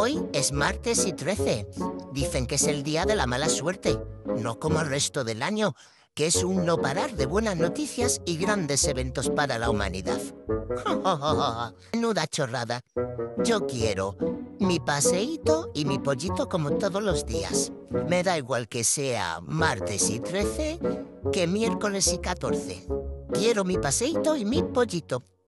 Hoy es martes y 13. Dicen que es el día de la mala suerte, no como el resto del año, que es un no parar de buenas noticias y grandes eventos para la humanidad. Menuda chorrada. Yo quiero mi paseíto y mi pollito como todos los días. Me da igual que sea martes y 13 que miércoles y 14. Quiero mi paseíto y mi pollito.